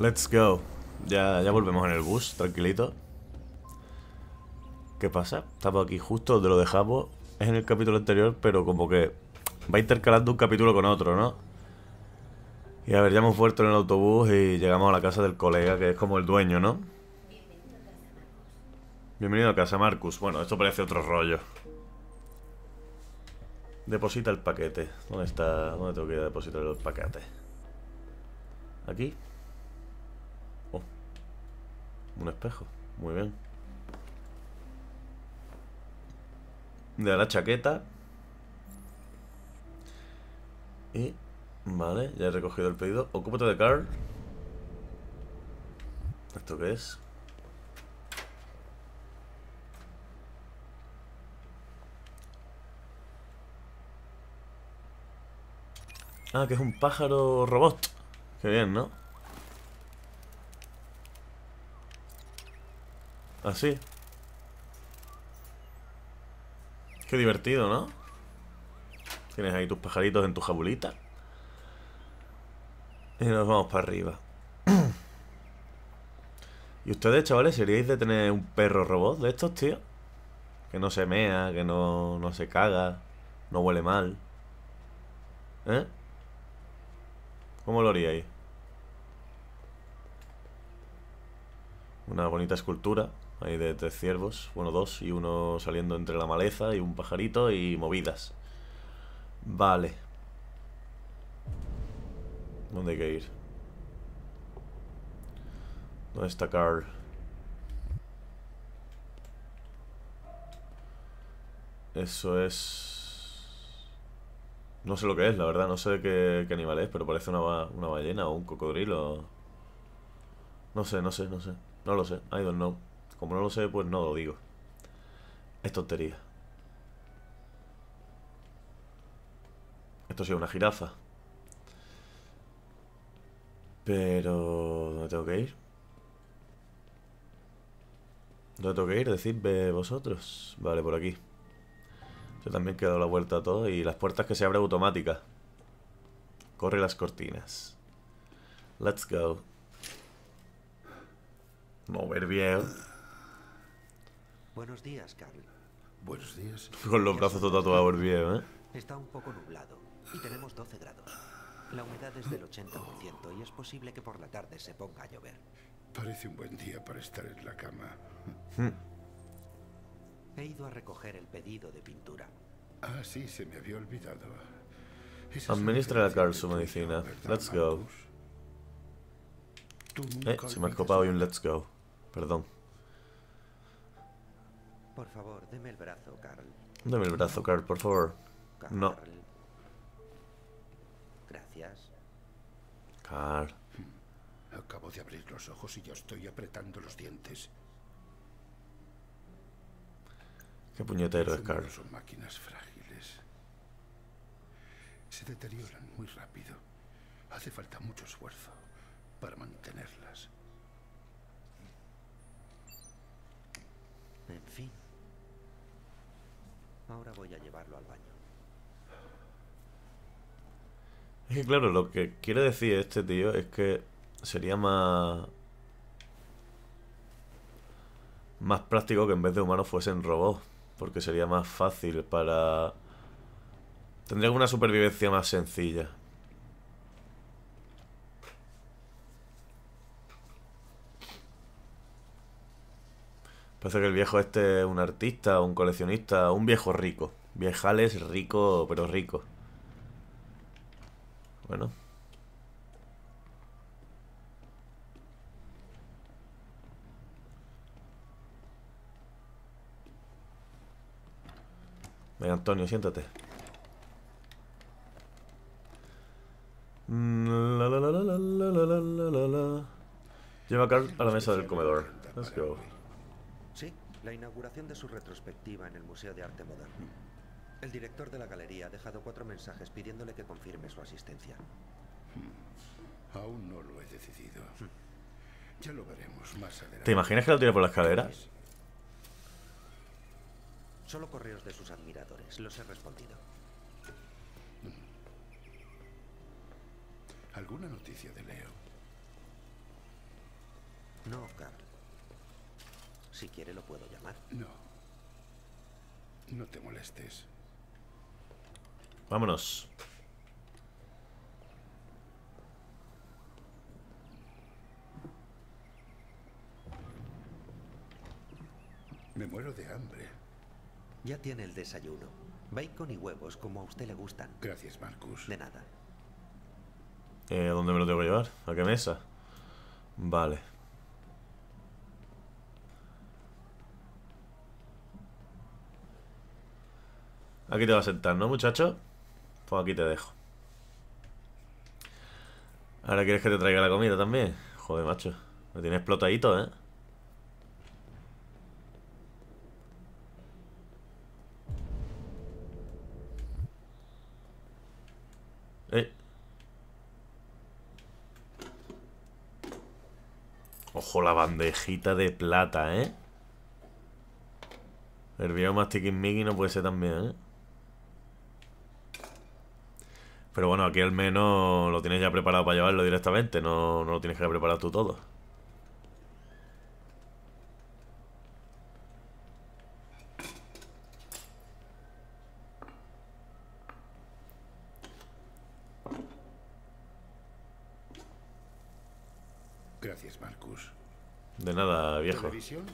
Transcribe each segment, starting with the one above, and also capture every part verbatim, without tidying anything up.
Let's go. Ya, ya volvemos en el bus, tranquilito. ¿Qué pasa? Estamos aquí justo donde lo dejamos. Es en el capítulo anterior, pero como que va intercalando un capítulo con otro, ¿no? Y a ver, ya hemos vuelto en el autobús y llegamos a la casa del colega, que es como el dueño, ¿no? Bienvenido a casa, Marcus. Bueno, esto parece otro rollo. Deposita el paquete. ¿Dónde está? ¿Dónde tengo que ir a depositar el paquete? ¿Aquí? Oh, un espejo. Muy bien. De la chaqueta. Y... Vale, ya he recogido el pedido. Ocúpate de Carl. ¿Esto qué es? Ah, que es un pájaro robot. Qué bien, ¿no? Así. Qué divertido, ¿no? Tienes ahí tus pajaritos en tu jabulita. Y nos vamos para arriba. ¿Y ustedes, chavales, seríais de tener un perro robot de estos, tío? Que no se mea, que no, no se caga, no huele mal. ¿Eh? ¿Cómo lo haríais? Una bonita escultura ahí de tres ciervos. Bueno, dos y uno saliendo entre la maleza y un pajarito y movidas. Vale. ¿Dónde hay que ir? ¿Dónde está Carl? Eso es... No sé lo que es, la verdad. No sé qué, qué animal es, pero parece una, ba- una ballena o un cocodrilo. No sé, no sé, no sé. No lo sé. I don't know. Como no lo sé, pues no lo digo. Es tontería. Esto sí es una jirafa. Pero... ¿dónde tengo que ir? ¿Dónde tengo que ir? Decidme vosotros. Vale, por aquí. Yo también he dado la vuelta a todo. Y las puertas que se abren automáticas. Corre las cortinas. Let's go. Mover bien. Buenos días, Carl. Buenos días. Con los Ya brazos son las tatuados doce. bien, ¿eh? Está un poco nublado y tenemos doce grados. La humedad es del ochenta por ciento y es posible que por la tarde se ponga a llover. Parece un buen día para estar en la cama. He ido a recoger el pedido de pintura. Ah, sí, se me había olvidado. Esa es Administra a diferencia Carl su entre tú y medicina. yo, ¿verdad, Let's go. Marcus? Tú Eh, nunca se me ha olvides escopado y un nada. let's go. Perdón. Por favor, deme el brazo, Carl. Dame el brazo, Carl, por favor. Carl. No. Gracias. Carl. Acabo de abrir los ojos y yo estoy apretando los dientes. Qué puñetero Los es Carl. humanos son máquinas frágiles. Se deterioran muy rápido. Hace falta mucho esfuerzo para mantenerlas. En fin. Ahora voy a llevarlo al baño. Es que claro, lo que quiere decir este tío es que sería más... Más práctico que en vez de humanos fuesen robots. Porque sería más fácil para... Tendría una supervivencia más sencilla. Parece que el viejo este es un artista, un coleccionista, un viejo rico. Viejales rico, pero rico. Bueno. Venga, Antonio, siéntate. Mm, la, la, la, la, la, la, la, la, la, la. Lleva a Carl a la mesa del comedor. Let's Para go. hoy. Sí, la inauguración de su retrospectiva en el Museo de Arte Moderno. El director de la galería ha dejado cuatro mensajes pidiéndole que confirme su asistencia. Aún no lo he decidido. Ya lo veremos más adelante. ¿Te imaginas que lo tira por la escalera? Solo correos de sus admiradores, los he respondido. ¿Alguna noticia de Leo? No, Carl. Si quiere lo puedo llamar. No. No te molestes. Vámonos. Me muero de hambre. Ya tiene el desayuno. Bacon y huevos, como a usted le gustan. Gracias, Marcus. De nada. Eh, ¿Dónde me lo tengo que llevar? ¿A qué mesa? Vale. Aquí te vas a sentar, ¿no, muchacho? Pues aquí te dejo. ¿Ahora quieres que te traiga la comida también? Joder, macho. Me tienes explotadito, ¿eh? Eh. Ojo, la bandejita de plata, ¿eh? El viejo más tiquismiqui no puede ser también, ¿eh? Pero bueno, aquí al menos lo tienes ya preparado para llevarlo directamente. No, no lo tienes que preparar tú todo. Gracias, Marcus. De nada, viejo. ¿Televisión?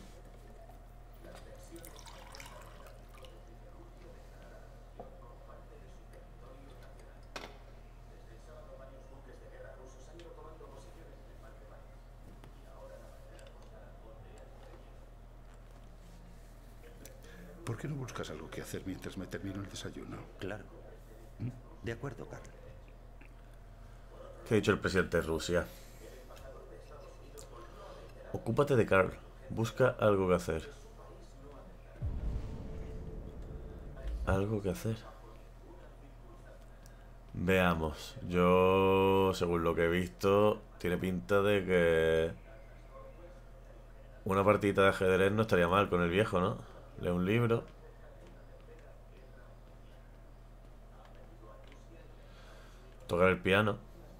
¿Por qué no buscas algo que hacer mientras me termino el desayuno? Claro. De acuerdo, Carl. ¿Qué ha dicho el presidente de Rusia? Ocúpate de Carl. Busca algo que hacer. Algo que hacer. Veamos. Yo, según lo que he visto, tiene pinta de que una partida de ajedrez no estaría mal con el viejo, ¿no? Lee un libro. Tocar el piano.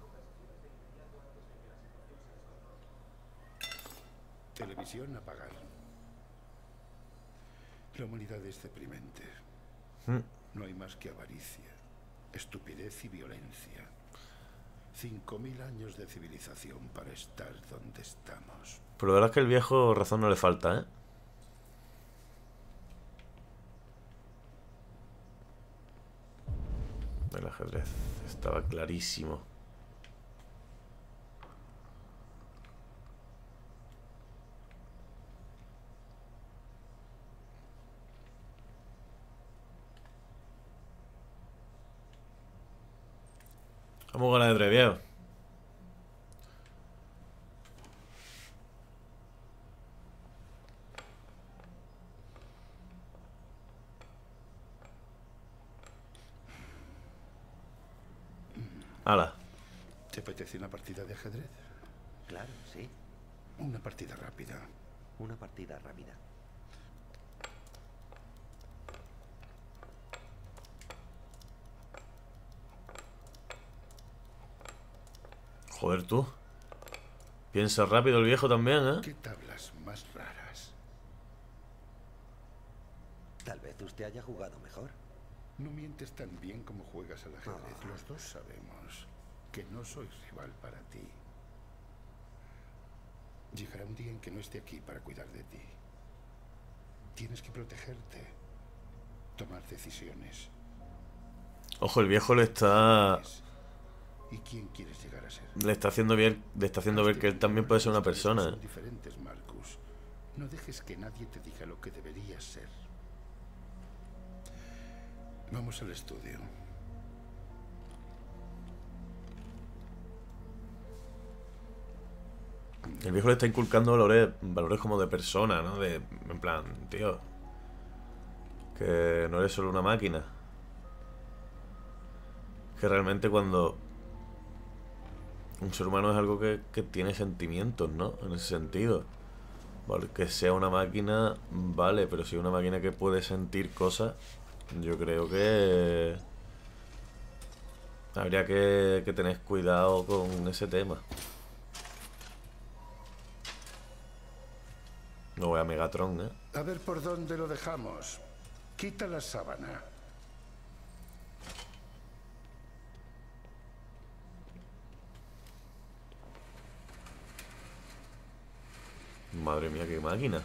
Televisión, apagar. La humanidad es deprimente. Hmm. No hay más que avaricia, estupidez y violencia. Cinco mil años de civilización para estar donde estamos. Pero la verdad es que el viejo razón no le falta, ¿eh? El ajedrez estaba clarísimo. Vamos con el ajedrez, viejo. Hala. ¿Te apetece una partida de ajedrez? Claro, sí. Una partida rápida. Una partida rápida. Joder, tú. Piensa rápido el viejo también, ¿eh? ¿Qué tablas más raras? Tal vez usted haya jugado mejor. No mientes tan bien como juegas al ajedrez. Oh. Los dos sabemos que no soy rival para ti. Llegará un día en que no esté aquí para cuidar de ti. Tienes que protegerte, tomar decisiones. Ojo, el viejo le está... ¿Y quién quieres llegar a ser? Le está haciendo bien, le está haciendo ver que él también puede ser una persona, ¿eh? Son diferentes, Marcus. No dejes que nadie te diga lo que deberías ser. Vamos al estudio. El viejo le está inculcando valores, valores como de persona, ¿no? De, en plan, tío, que no eres solo una máquina. Que realmente cuando un ser humano es algo que, que tiene sentimientos, ¿no? En ese sentido. Porque sea una máquina, vale, pero si es una máquina que puede sentir cosas, yo creo que habría que, que tener cuidado con ese tema. No voy a Megatron, ¿eh? A ver por dónde lo dejamos. Quita la sábana. Madre mía, qué máquina.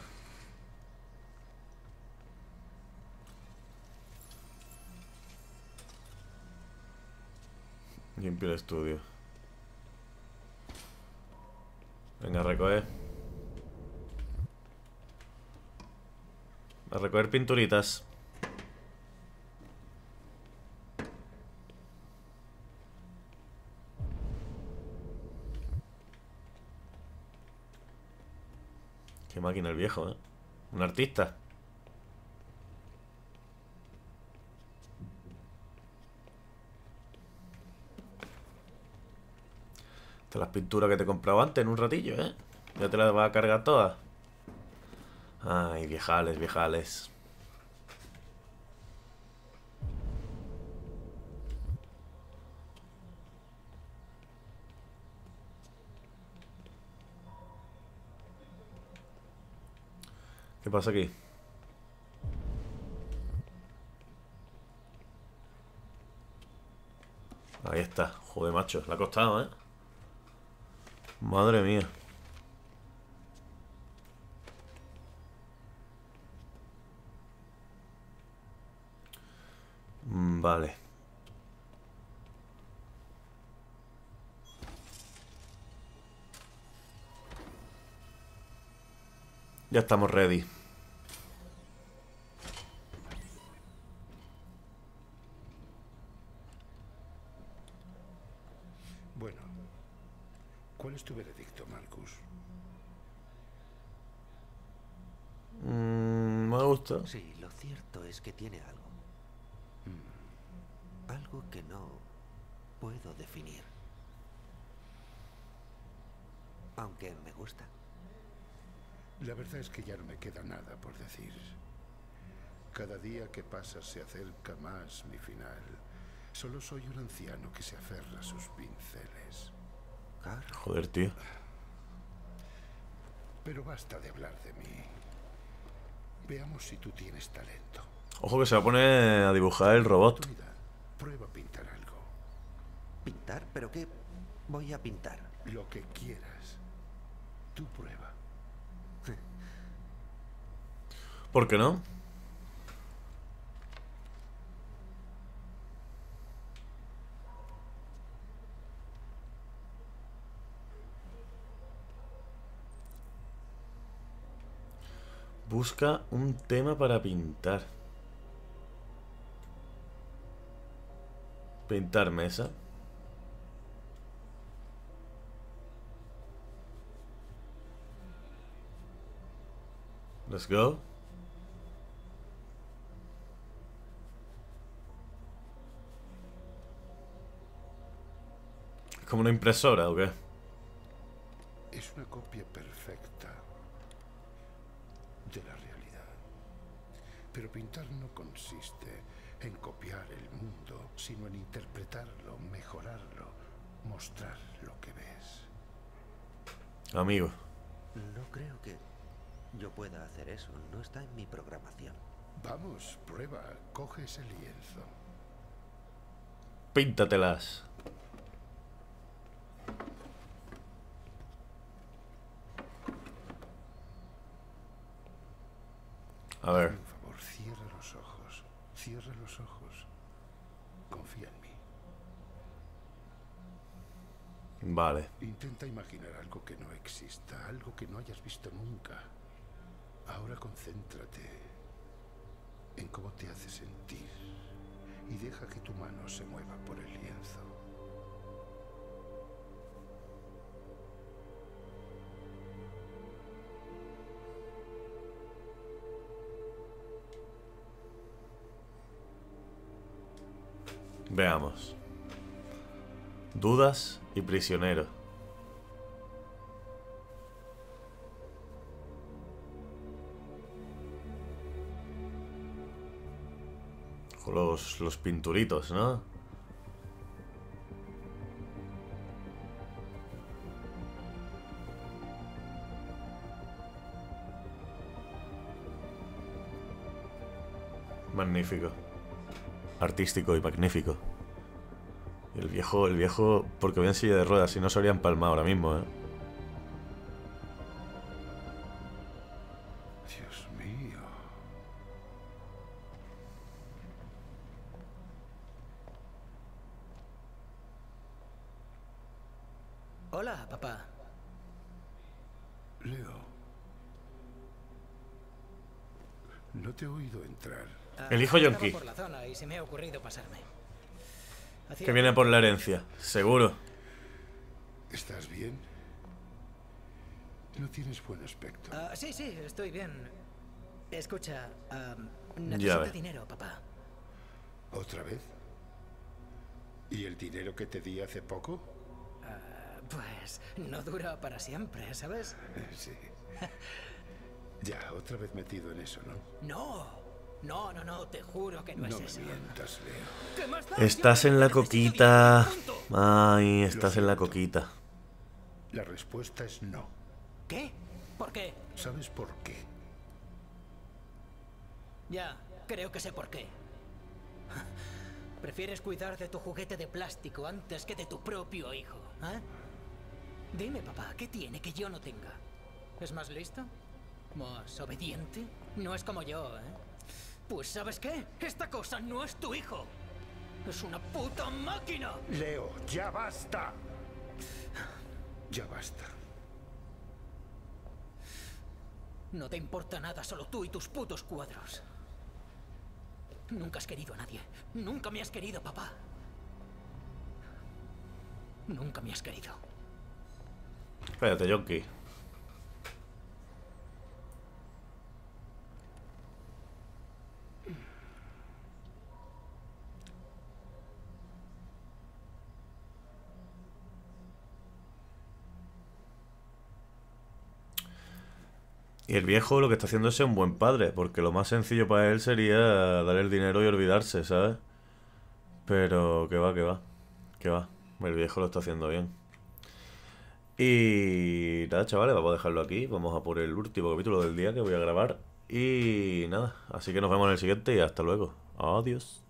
Limpio el estudio. Venga, a recoger. A recoger pinturitas. Qué máquina el viejo, ¿eh? Un artista. Estas las pinturas que te he comprado antes en un ratillo, ¿eh? Ya te las vas a cargar todas. Ay, viejales, viejales. ¿Qué pasa aquí? Ahí está. Joder, macho. Le ha costado, ¿eh? Madre mía. Mm, Vale. Ya estamos ready. Bueno, ¿cuál es tu veredicto, Marcus? Mm, me gusta. Sí, lo cierto es que tiene algo. Algo que no puedo definir. Aunque me gusta. La verdad es que ya no me queda nada por decir. Cada día que pasa se acerca más mi final. Solo soy un anciano que se aferra a sus pinceles. Carl, Joder, tío. Pero basta de hablar de mí. Veamos si tú tienes talento. Ojo que se va a poner a dibujar el robot. Oportunidad. Prueba a pintar algo. ¿pintar? ¿Pero qué voy a pintar? Lo que quieras. Tú prueba. ¿Por qué no? Busca un tema para pintar. Pintar mesa. Let's go. ¿Es como una impresora o qué? Es una copia perfecta de la realidad. Pero pintar no consiste en copiar el mundo, sino en interpretarlo, mejorarlo, mostrar lo que ves. Amigo. No creo que yo pueda hacer eso. No está en mi programación. Vamos, prueba, coge ese lienzo. Píntatelas. A ver. Por favor, cierra los ojos. Cierra los ojos. Confía en mí. Vale. Intenta imaginar algo que no exista, algo que no hayas visto nunca. Ahora concéntrate en cómo te hace sentir y deja que tu mano se mueva por el lienzo. Veamos. Dudas y prisionero. Los, los pinturitos, ¿no? Magnífico. Artístico y magnífico. Y el viejo, el viejo, porque voy en silla de ruedas, si no se habría empalmado ahora mismo, ¿eh? Dios mío. Hola, papá. Leo. No te he oído entrar. Ah, El hijo estaba yonki. por la zona y se me ha ocurrido pasarme. Hacía Que viene por la herencia, seguro. ¿Estás bien? No tienes buen aspecto. Ah, sí, sí, estoy bien. Escucha, am, Ya necesito ves. dinero, papá. ¿Otra vez? ¿Y el dinero que te di hace poco? Ah, pues no dura para siempre, ¿sabes? Sí. Ya, otra vez metido en eso, ¿no? No, no, no, no, te juro que no, No es me eso. mientas, Leo. ¿Qué más da? Estás Yo en la necesito coquita. dinero, punto. Ay, estás en la siento. coquita. La respuesta es no. ¿Qué? ¿Por qué? ¿Sabes por qué? Ya, creo que sé por qué. Prefieres cuidar de tu juguete de plástico antes que de tu propio hijo, ¿eh? Dime, papá, ¿qué tiene que yo no tenga? ¿Es más listo? ¿Más obediente? No es como yo, ¿eh? Pues ¿sabes qué? Esta cosa no es tu hijo. Es una puta máquina. Leo, ya basta. Ya basta. No te importa nada, solo tú y tus putos cuadros. Nunca has querido a nadie. Nunca me has querido, papá. Nunca me has querido. Espérate, Yonki. Y el viejo lo que está haciendo es ser un buen padre, porque lo más sencillo para él sería darle el dinero y olvidarse, ¿sabes? Pero que va, que va, que va. El viejo lo está haciendo bien. Y nada, chavales, vamos a dejarlo aquí. Vamos a por el último capítulo del día que voy a grabar. Y nada, así que nos vemos en el siguiente y hasta luego. Adiós.